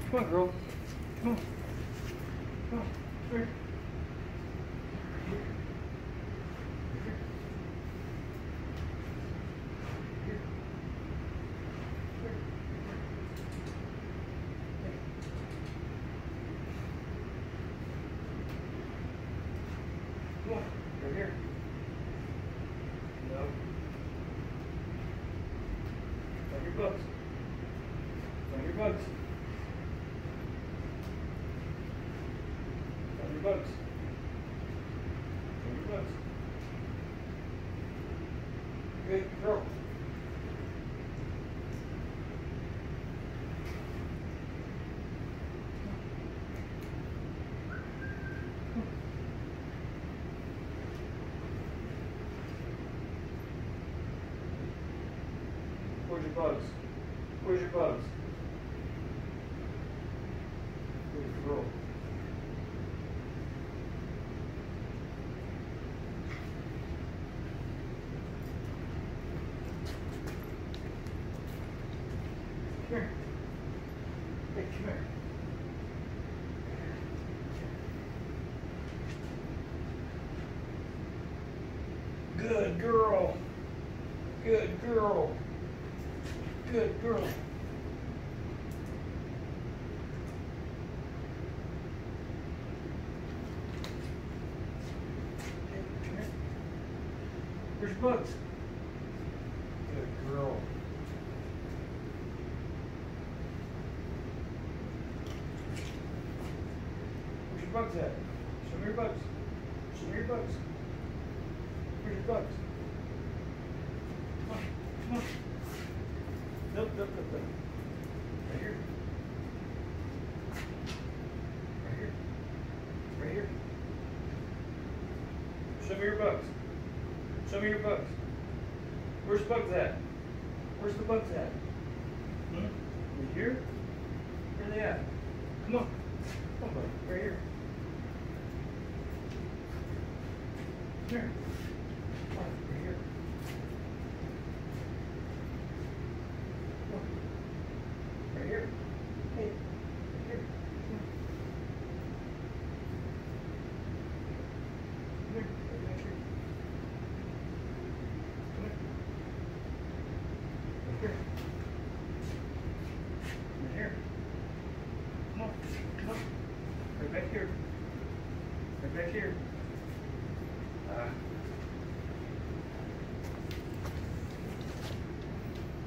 Come on, girl. Come on. Come on. Here. Come on, right here. No. Find your bugs. Find your bugs. Find your bugs. Find your bugs. Good girl. Where's your bugs? Where's your bugs? Good girl. Come here. Hey, come here. Good girl. Good girl. Good girl. Hey, come here. Where's your bugs? Good girl. Where's your bugs at? Show me your bugs. Show me your bugs. Where's your bugs? Come on. Come on. Nope, nope, nope, nope. Right here. Right here. Right here. Show me your bugs. Show me your bugs. Where's the bugs at? Where's the bugs at? Right here? Where are they at? Come on. Come on, buddy. Right here. Come here. Come on, right here. Right here. Hey, right here. Come here. Come here. Right back here. Come here. Right here. Right here. Come on. Come on. Right back here. Right back here.